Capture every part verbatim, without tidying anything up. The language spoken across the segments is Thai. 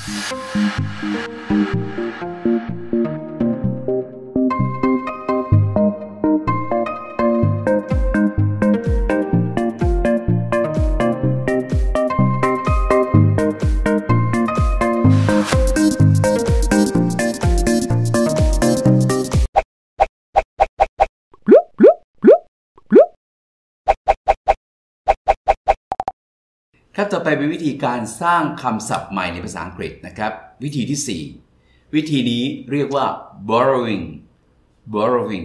ครับต่อไปเป็นวิธีการสร้างคำศัพท์ใหม่ในภาษาอังกฤษนะครับวิธีที่สี่วิธีนี้เรียกว่า borrowing borrowing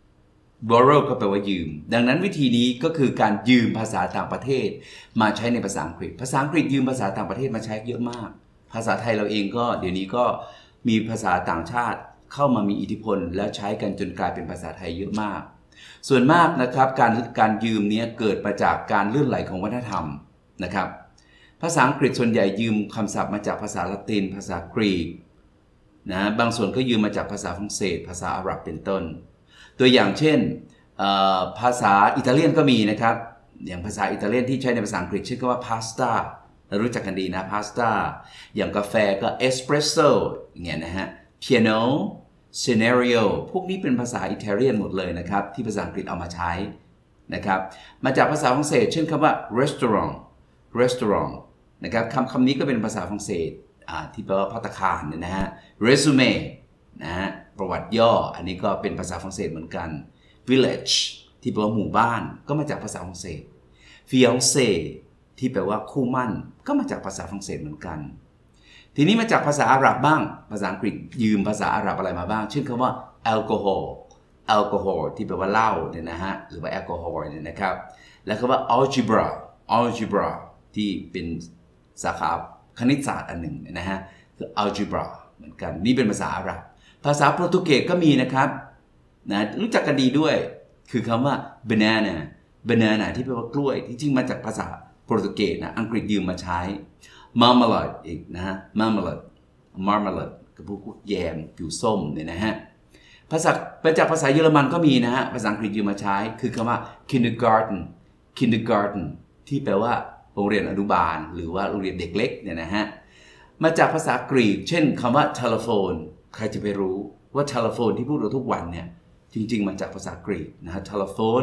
borrow ก็แปลว่ายืมดังนั้นวิธีนี้ก็คือการยืมภาษาต่างประเทศมาใช้ในภาษาอังกฤษภาษาอังกฤษยืมภาษาต่างประเทศมาใช้เยอะมากภาษาไทยเราเองก็เดี๋ยวนี้ก็มีภาษาต่างชาติเข้ามามีอิทธิพลและใช้กันจนกลายเป็นภาษาไทยเยอะมากส่วนมากนะครับการการยืมนี้เกิดมาจากการลื่นไหลของวัฒนธรรมนะครับภาษาอังกฤษส่วนใหญ่ยืมคำศัพท์มาจากภาษาละตินภาษากรีกนะบางส่วนก็ยืมมาจากภาษาฝรั่งเศสภาษาอาหรับเป็นต้นตัวอย่างเช่นภาษาอิตาเลียนก็มีนะครับอย่างภาษาอิตาเลียนที่ใช้ในภาษาอังกฤษชื่อว่าพาสต้าเรารู้จักกันดีนะพาสต้าอย่างกาแฟก็เอสเปรสโซ่อย่างเงี้ยนะฮะเปียโนซีเนริโอพวกนี้เป็นภาษาอิตาเลียนหมดเลยนะครับที่ภาษาอังกฤษเอามาใช้นะครับมาจากภาษาฝรั่งเศสเช่นคำว่า restaurant restaurant นะครับคำคำนี้ก็เป็นภาษาฝรั่งเศสที่แปลว่าภัตตาคารเนี่ยนะฮะ resume นะฮะประวัติย่ออันนี้ก็เป็นภาษาฝรั่งเศสเหมือนกัน village ที่แปลว่าหมู่บ้านก็มาจากภาษาฝรั่งเศส fiancé ที่แปลว่าคู่มั่นก็มาจากภาษาฝรั่งเศสเหมือนกันทีนี้มาจากภาษาอาหรับบ้างภาษาอังกฤษยืมภาษาอาหรับอะไรมาบ้างเช่นคำว่า alcohol alcohol ที่แปลว่าเหล้าเนี่ยนะฮะหรือว่า alcohol เนี่ยนะครับแล้วคำว่า algebra algebra ที่เป็นสาขาคณิตศาสตร์อันหนึ่งนะฮะคือ algebra เหมือนกันนี่เป็นภาษาอาหรับภาษาโปรตุเกสก็มีนะครับนะรู้จักกันดีด้วยคือคำว่า banana banana ที่แปลว่ากล้วยที่จริงมาจากภาษาโปรตุเกสนะอังกฤษยืมมาใช้ marmalade อีกนะฮะ marmalade marmalade ก็พวกแยมผิวส้มเนี่ยนะฮะภาษามาจากภาษาเยอรมันก็มีนะฮะภาษาอังกฤษยืมมาใช้คือคำว่า kindergarten kindergarten ที่แปลว่าโรงเรียนอนุบาลหรือว่าโรงเรียนเด็กเล็กเนี่ยนะฮะมาจากภาษากรีกเช่นคำว่า telephone ใครจะไปรู้ว่า telephone ที่พูดเราทุกวันเนี่ยจริงๆมาจากภาษากรีกนะฮะ telephone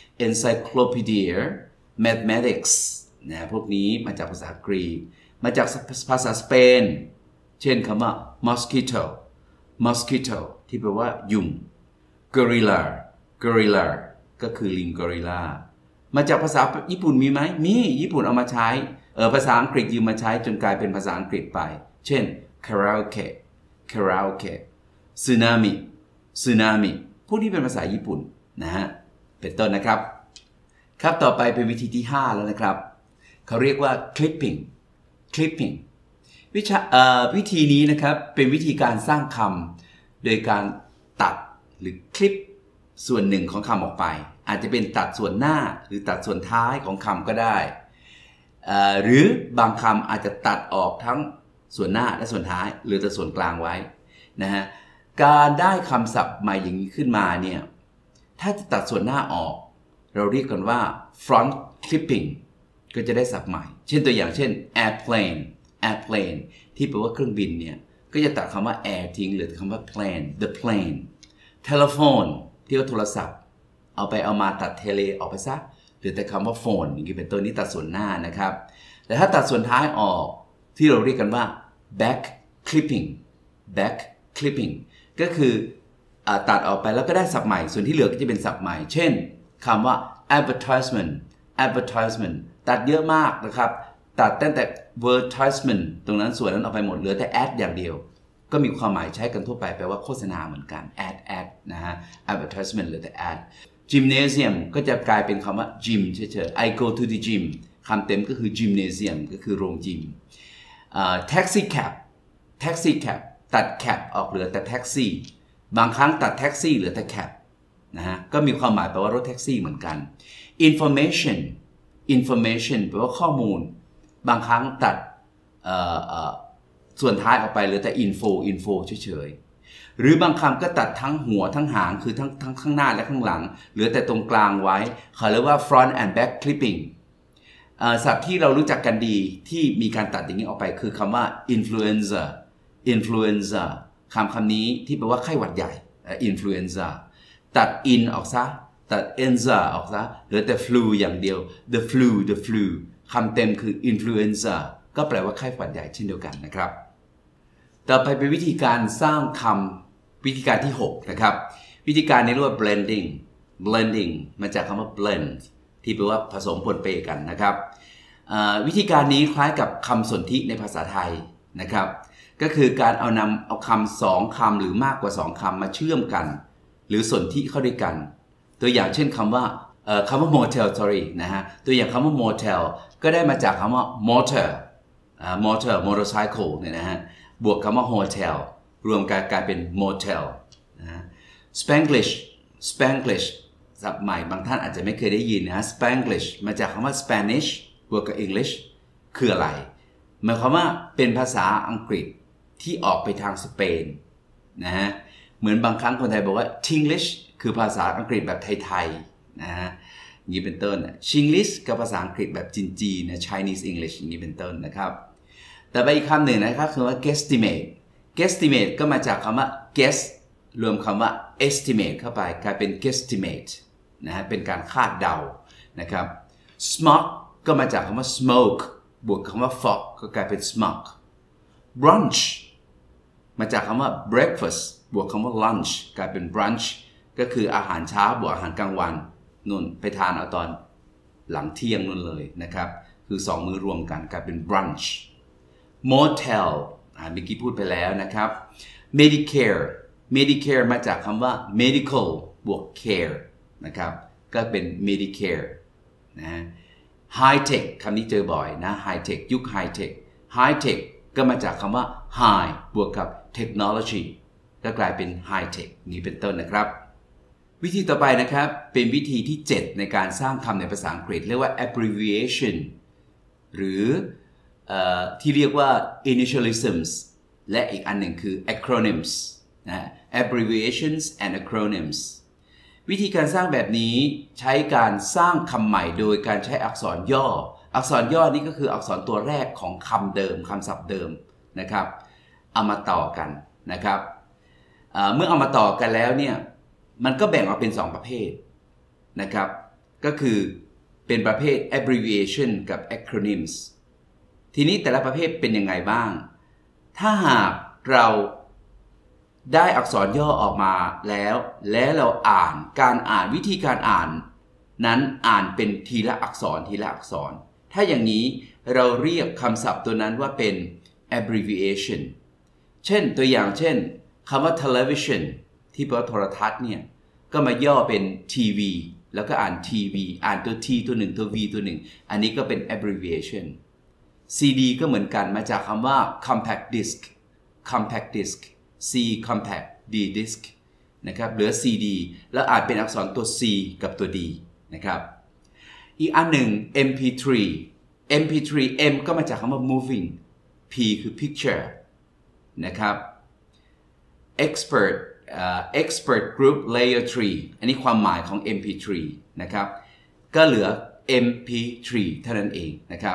encyclopedia mathematics นะพวกนี้มาจากภาษากรีกมาจากภาษาสเปนเช่นคำว่า mosquito mosquito ที่แปลว่ายุง gorilla gorilla ก็คือลิง gorilla มาจากภาษาญี่ปุ่นมีไหมมีญี่ปุ่นเอามาใช้เออภาษาอังกฤษยืมมาใช้จนกลายเป็นภาษาอังกฤษไปเช่น karaoke karaoke tsunami tsunami พวกนี้เป็นภาษาญี่ปุ่นนะฮะเป็นต้นนะครับครับต่อไปเป็นวิธีที่ห้าแล้วนะครับเขาเรียกว่า clipping clipping วิชาวิธีนี้นะครับเป็นวิธีการสร้างคำโดยการตัดหรือคลิปส่วนหนึ่งของคำออกไปอาจจะเป็นตัดส่วนหน้าหรือตัดส่วนท้ายของคำก็ได้หรือบางคำอาจจะตัดออกทั้งส่วนหน้าและส่วนท้ายหรือแต่ส่วนกลางไว้นะฮะการได้คำศัพท์ใหม่อย่างนี้ขึ้นมาเนี่ยถ้าจะตัดส่วนหน้าออกเราเรียกกันว่า front clipping ก็จะได้ศัพท์ใหม่เช่นตัวอย่างเช่น airplane airplane ที่แปลว่าเครื่องบินเนี่ยก็จะตัดคำว่า air ทิ้งเหลือคำว่า plane the plane telephone ที่ว่าโทรศัพท์เอาไปเอามาตัดเทเลออกไปซะเหลือแต่คำว่า phone อย่างนี้เป็นตัวนี้ตัดส่วนหน้านะครับแต่ถ้าตัดส่วนท้ายออกที่เราเรียกกันว่า back clipping back clipping ก็คือตัดออกไปแล้วก็ได้ศัพท์ใหม่ส่วนที่เหลือก็จะเป็นศัพท์ใหม่เช่นคำว่า advertisement advertisement ตัดเยอะมากนะครับตัดตั้งแต่ advertisement ตรงนั้นส่วนนั้นออกไปหมดเหลือแต่ ad อย่างเดียวก็มีความหมายใช้กันทั่วไปแปลว่าโฆษณาเหมือนกัน ad ad นะฮะ advertisement เหลือแต่ ad gymnasium ก็จะกลายเป็นคำว่า gym เฉยๆ I go to the gym คำเต็มก็คือ gymnasium ก็คือโรงยิม taxi cab taxi cab ตัด cab ออกเหลือแต่ taxi บางครั้งตัด taxi เหลือแต่ cab นะฮะก็มีความหมายแปลว่ารถแท็กซี่เหมือนกัน information information แปลว่าข้อมูลบางครั้งตัดส่วนท้ายออกไปเหลือแต่ info info เฉยๆหรือบางคำก็ตัดทั้งหัวทั้งหางคือทั้งทั้งข้างหน้าและข้างหลังเหลือแต่ตรงกลางไว้เขาเรียกว่า front and back clipping ศัพท์ที่เรารู้จักกันดีที่มีการตัดอย่างนี้ออกไปคือคำว่า influenza influenza คำคำนี้ที่แปลว่าไข้หวัดใหญ่ influenza ตัด in ออกซะตัด enza ออกซะเหลือแต่ flu อย่างเดียว the flu the flu คำเต็มคือ influenza ก็แปลว่าไข้หวัดใหญ่เช่นเดียวกันนะครับต่อไปเป็นวิธีการสร้างคำวิธีการที่หกนะครับวิธีการนี้เรียกว่า blending blending มาจากคำว่า blend ที่แปลว่าผสมปนเปกันนะครับวิธีการนี้คล้ายกับคำสนธิในภาษาไทยนะครับก็คือการเอานำเอาคำสองคำหรือมากกว่าสองคำมาเชื่อมกันหรือสนธิเข้าด้วยกันตัวอย่างเช่นคำว่าคำว่า motel sorry นะฮะตัวอย่างคำว่า motel ก็ได้มาจากคำว่า motor motor motorcycle เนี่ยนะฮะบวกคำว่า hotel รวมกันกลายเป็น motel นะ Spanglish Spanglish ศัพท์ใหม่บางท่านอาจจะไม่เคยได้ยินนะ Spanglish มาจากคำว่า Spanish บวกกับ English คืออะไรหมายความว่าเป็นภาษาอังกฤษที่ออกไปทางสเปนนะฮะเหมือนบางครั้งคนไทยบอกว่า Tinglish คือภาษาอังกฤษแบบไทยๆนะฮะอย่างนี้เป็นต้น Chinglish กับภาษาอังกฤษแบบจีนๆนะ Chinese English อย่างนี้เป็นต้นนะครับแต่ไปอีกคำหนึ่งนะครับคือว่า guesstimate guesstimate ก็มาจากคำว่า guess รวมคำว่า estimate เข้าไปกลายเป็น guesstimate นะฮะเป็นการคาดเดานะครับ smog ก็มาจากคำว่า smoke บวกคำว่า fog ก็กลายเป็น smog brunch มาจากคำว่า breakfast บวกคำว่า lunch กลายเป็น brunch ก็คืออาหารเช้าบวกอาหารกลางวันนู่นไปทานเอาตอนหลังเที่ยงนู่นเลยนะครับคือสองมื้อรวมกันกลายเป็น brunch motel เมื่อกี้พูดไปแล้วนะครับ medicare medicare มาจากคำว่า medical บวก care นะครับก็เป็น medicare นะ high tech คำนี้เจอบ่อยนะ high tech ยุค high tech high tech ก็มาจากคำว่า high บวกกับ technology ก็กลายเป็น high tech นี้เป็นต้นนะครับวิธีต่อไปนะครับเป็นวิธีที่เจ็ดในการสร้างคำในภาษาอังกฤษเรียกว่า abbreviation หรือที่เรียกว่า initialisms และอีกอันหนึ่งคือ acronyms นะ abbreviations and acronyms วิธีการสร้างแบบนี้ใช้การสร้างคำใหม่โดยการใช้อักษรย่ออักษรย่อนี้ก็คืออักษรตัวแรกของคำเดิมคำศัพท์เดิมนะครับเอามาต่อกันนะครับเมื่อเอามาต่อกันแล้วเนี่ยมันก็แบ่งออกเป็นสองประเภทนะครับก็คือเป็นประเภท abbreviation กับ acronyms ทีนี้แต่ละประเภทเป็นยังไงบ้างถ้าหากเราได้อักษรย่อออกมาแล้วและเราอ่านการอ่านวิธีการอ่านนั้นอ่านเป็นทีละอักษรทีละอักษรถ้าอย่างนี้เราเรียกคำศัพท์ตัวนั้นว่าเป็น abbreviation เช่นตัวอย่างเช่นคำว่า television ที่แปลว่าโทรทัศน์เนี่ยก็มาย่อเป็นทีวีแล้วก็อ่านทีวีอ่านตัว T ตัวหนึ่งตัว V ตัวหนึ่งอันนี้ก็เป็น abbreviation ซี ดี ก็เหมือนกันมาจากคำว่า compact disc compact disc C compact D disc นะครับเหลือ ซี ดี แล้วอ่านเป็นอักษรตัว C กับตัว D นะครับอีกอันหนึ่ง เอ็ม พี ทรี เอ็ม พี ทรี M ก็มาจากคำว่า moving P คือ picture นะครับ expert uh, expert group layer ทรี อันนี้ความหมายของ เอ็ม พี ทรี นะครับก็เหลือ เอ็ม พี ทรี เท่านั้นเองนะครับ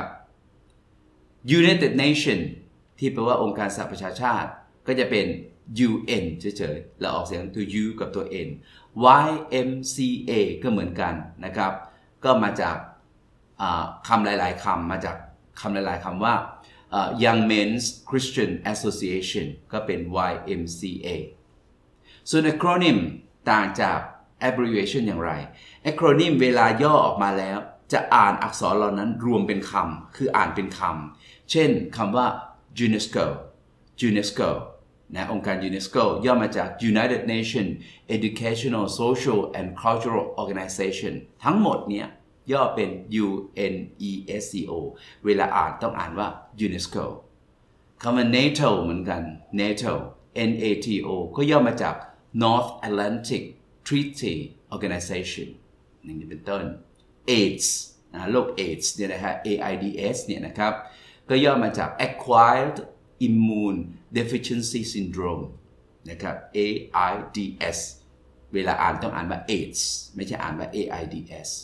United Nation ที่แปลว่าองค์การสหประชาชาติก็จะเป็น ยู เอ็น เฉยๆเราออกเสียงตัว U กับตัว N วาย เอ็ม ซี เอ ก็เหมือนกันนะครับก็มาจากคำหลายๆคำมาจากคำหลายๆคำว่า Young Men's Christian Association ก็เป็น วาย เอ็ม ซี เอ ส่วน acronym ต่างจาก abbreviation อย่างไร acronym เวลาย่อออกมาแล้วจะอ่านอักษรเหล่านั้นรวมเป็นคำคืออ่านเป็นคำเช่นคำว่า UNESCO UNESCO นะองค์การ UNESCO ย่อมาจาก United Nations Educational Social and Cultural Organization ทั้งหมดเนี่ยย่อเป็น ยู เอ็น อี เอส ซี โอ เวลาอ่านต้องอ่านว่า UNESCO คำว่า NATO เหมือนกัน NATO N A T O ก็ย่อมาจาก North Atlantic Treaty Organization อย่างนี้เป็นต้น AIDS นะโรค AIDS เนี่ยนะฮะ เอ ไอ ดี เอส เนี่ยนะครับก็ย่อมาจาก Acquired Immune Deficiency Syndrome นะครับ เอ ไอ ดี เอส เวลาอ่านต้องอ่านว่า AIDS ไม่ใช่อ่านว่า เอ ไอ ดี เอส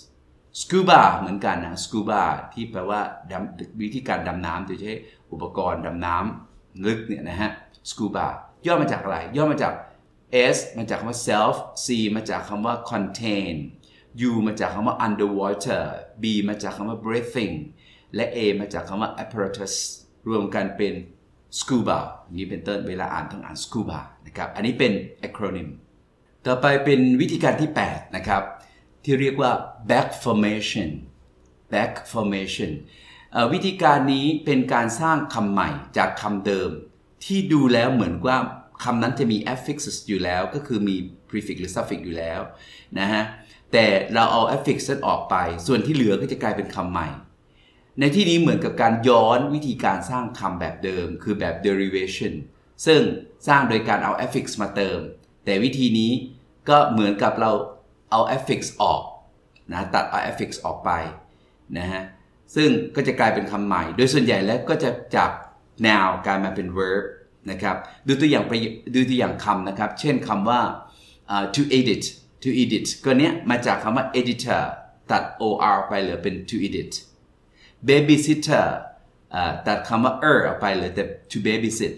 scuba เหมือนกันนะ scuba ที่แปลว่าวิธีการดำน้ำโดยใช้อุปกรณ์ดำน้ำลึกเนี่ยนะฮะ scuba ย่อมาจากอะไรย่อมาจาก S มาจากคำว่า self C มาจากคำว่า contain U มาจากคำว่า underwater B มาจากคำว่า breathing และ A มาจากคำว่า apparatus รวมกันเป็น scuba อย่างนี้เป็นต้นเวลาอ่านต้องอ่าน scuba นะครับอันนี้เป็น acronym ต่อไปเป็นวิธีการที่แปดนะครับที่เรียกว่า back formation back formation วิธีการนี้เป็นการสร้างคำใหม่จากคำเดิมที่ดูแล้วเหมือนว่าคำนั้นจะมี affixes อยู่แล้วก็คือมี prefix หรือ suffix อยู่แล้วนะฮะแต่เราเอา affix นั้นออกไปส่วนที่เหลือก็จะกลายเป็นคำใหม่ในที่นี้เหมือนกับการย้อนวิธีการสร้างคำแบบเดิมคือแบบ derivation ซึ่งสร้างโดยการเอา affix มาเติมแต่วิธีนี้ก็เหมือนกับเราเอา affix ออกนะตัดเอา affix ออกไปนะฮะซึ่งก็จะกลายเป็นคำใหม่โดยส่วนใหญ่แล้วก็จะจาก noun กลายมาเป็น verb นะครับดูตัวอย่างไปดูตัวอย่างคำนะครับเช่นคำว่า uh, to edit to edit ก็เนี้ยมาจากคำว่า editor ตัด or ไปเหลือเป็น to edit babysitter ตัดคำว่า er ออกไปเหลือแต่ to babysit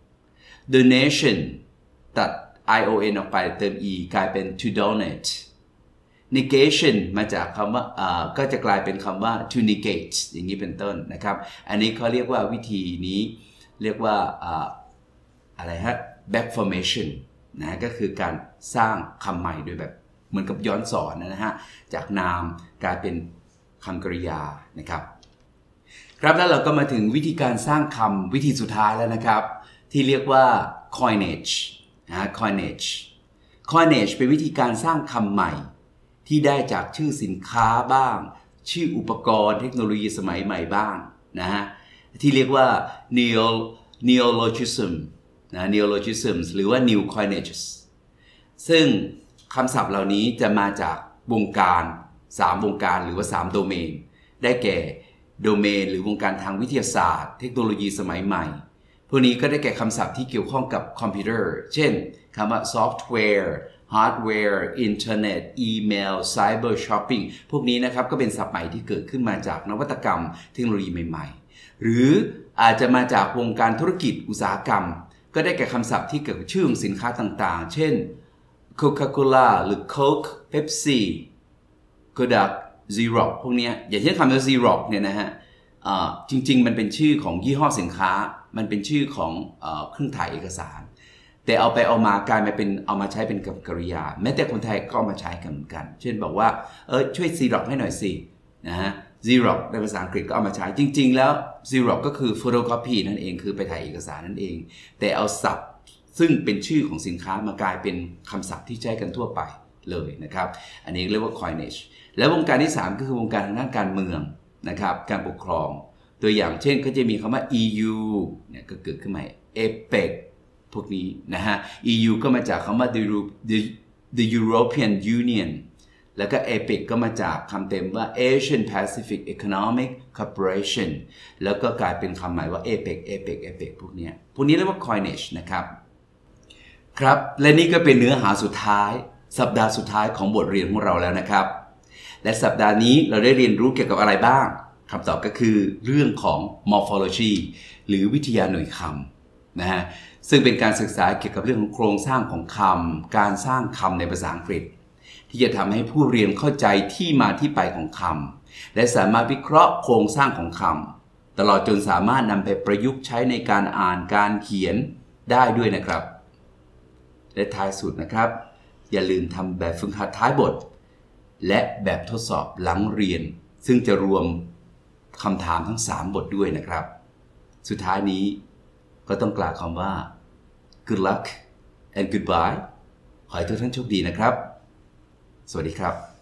donation ตัด ion ออกไปเติม e กลายเป็น to donate negation มาจากคำว่าก็จะกลายเป็นคำว่า to negate อย่างนี้เป็นต้นนะครับอันนี้เขาเรียกว่าวิธีนี้เรียกว่าอะไรฮะ back formation นะก็คือการสร้างคำใหม่โดยแบบเหมือนกับย้อนสอนนะฮะจากนามกลายเป็นคำกริยานะครับครับแล้วเราก็มาถึงวิธีการสร้างคำวิธีสุดท้ายแล้วนะครับที่เรียกว่า coinage นะ coinage coinage เป็นวิธีการสร้างคำใหม่ที่ได้จากชื่อสินค้าบ้างชื่ออุปกรณ์เทคโนโลยีสมัยใหม่บ้างนะฮะที่เรียกว่า neo neologism นะ neologisms หรือว่า new coinages ซึ่งคำศัพท์เหล่านี้จะมาจากวงการสามวงการหรือว่าสามโดเมนได้แก่โดเมนหรือวงการทางวิทยาศาสตร์เทคโนโลยีสมัยใหม่พวกนี้ก็ได้แก่คำศัพท์ที่เกี่ยวข้องกับคอมพิวเตอร์เช่นคำว่าซอฟต์แวร์ฮาร์ดแวร์อินเทอร์เน็ตอีเมลไซเบอร์ช้อปปิ้งพวกนี้นะครับก็เป็นศัพท์ใหม่ที่เกิดขึ้นมาจากนวัตกรรมเทคโนโลยีใหม่ๆหรืออาจจะมาจากวงการธุรกิจอุตสาหกรรมก็ได้แก่คำศัพท์ที่เกี่ยวกับชื่อของสินค้าต่างๆเช่น Coca-Cola หรือ Coke Pepsi Kodak Xerox พวกนี้อย่างเช่นคำว่า Xerox เนี่ยนะฮะจริงๆมันเป็นชื่อของยี่ห้อสินค้ามันเป็นชื่อของเครื่องถ่ายเอกสารแต่เอาไปเอามากลายมาเป็นเอามาใช้เป็นกริยาแม้แต่คนไทยก็เอามาใช้กันเหมือนกันเช่นบอกว่าเออช่วย Xerox ให้หน่อยสินะฮะ Xerox ในภาษาอังกฤษก็เอามาใช้จริงๆแล้ว Xerox ก็คือ photocopy นั่นเองคือไปถ่ายเอกสารนั่นเองแต่เอาศัพท์ซึ่งเป็นชื่อของสินค้ามากลายเป็นคำศัพท์ที่ใช้กันทั่วไปเลยนะครับอันนี้เรียกว่า coinage แล้ววงการที่สามก็คือวงการทางด้านการเมืองนะครับการปกครองตัวอย่างเช่นก็จะมีคำว่า อี ยู เนี่ยก็เกิดขึ้นมา เอเปก พวกนี้นะฮะ อี ยู ก็มาจากคำว่า the, the, the European Union แล้วก็ เอเปก ก็มาจากคำเต็มว่า Asian Pacific Economic Cooperation แล้วก็กลายเป็นคำใหม่ว่า เอเปก เอเปก เอเปก พวกนี้พวกนี้เรียกว่า coinage นะครับครับและนี่ก็เป็นเนื้อหาสุดท้ายสัปดาห์สุดท้ายของบทเรียนของเราแล้วนะครับและสัปดาห์นี้เราได้เรียนรู้เกี่ยวกับอะไรบ้างคำตอบก็คือเรื่องของ morphology หรือวิทยาหน่วยคำนะฮะซึ่งเป็นการศึกษาเกี่ยวกับเรื่องของโครงสร้างของคำการสร้างคำในภาษาอังกฤษที่จะทำให้ผู้เรียนเข้าใจที่มาที่ไปของคำและสามารถวิเคราะห์โครงสร้างของคำตลอดจนสามารถนำไปประยุกต์ใช้ในการอ่านการเขียนได้ด้วยนะครับและท้ายสุดนะครับอย่าลืมทำแบบฝึกหัดท้ายบทและแบบทดสอบหลังเรียนซึ่งจะรวมคำถามทั้งสามบทด้วยนะครับสุดท้ายนี้ก็ต้องกล่าวคำว่า good luck and goodbye ขอให้ทุกท่านโชคดีนะครับสวัสดีครับ